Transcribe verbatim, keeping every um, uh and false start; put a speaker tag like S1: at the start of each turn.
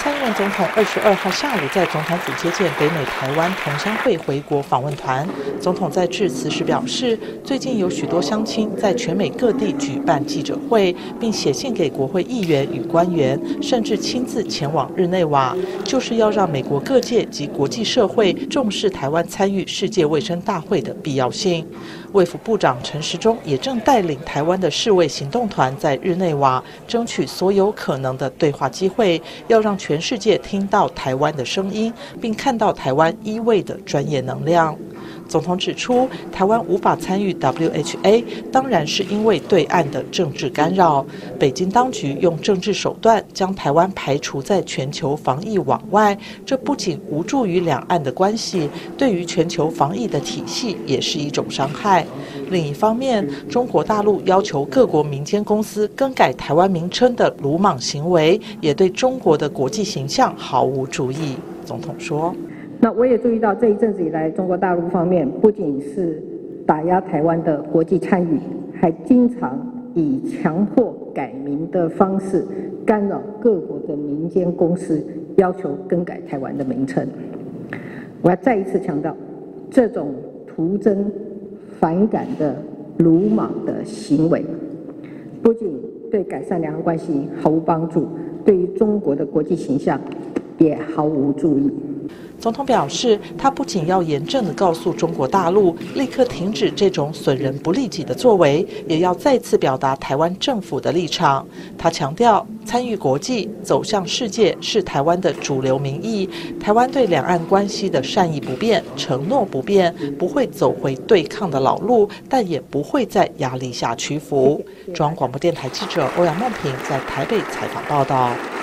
S1: 蔡英文总统二十二号下午在总统府接见北美台湾同乡会回国访问团。总统在致辞时表示，最近有许多乡亲在全美各地举办记者会，并写信给国会议员与官员，甚至亲自前往日内瓦，就是要让美国各界及国际社会重视台湾参与世界卫生大会的必要性。卫福部长陈时中也正带领台湾的世卫行动团在日内瓦争取所有可能的对话机会，要让全世界听到台湾的声音，并看到台湾医卫的专业能量。总统指出，台湾无法参与 W H A， 当然是因为对岸的政治干扰。北京当局用政治手段将台湾排除在全球防疫网外，这不仅无助于两岸的关系，对于全球防疫的体系也是一种伤害。另一方面，中国大陆要求各国民间公司更改台湾名称的鲁莽行为，也对中国的国际形象毫无注意。总统说，
S2: 那我也注意到，这一阵子以来，中国大陆方面不仅是打压台湾的国际参与，还经常以强迫改名的方式干扰各国的民间公司，要求更改台湾的名称。我要再一次强调，这种徒增反感的鲁莽的行为，不仅对改善两岸关系毫无帮助，对于中国的国际形象也毫无注意。
S1: 总统表示，他不仅要严正地告诉中国大陆立刻停止这种损人不利己的作为，也要再次表达台湾政府的立场。他强调，参与国际、走向世界是台湾的主流民意。台湾对两岸关系的善意不变，承诺不变，不会走回对抗的老路，但也不会在压力下屈服。中央广播电台记者欧阳梦平在台北采访报道。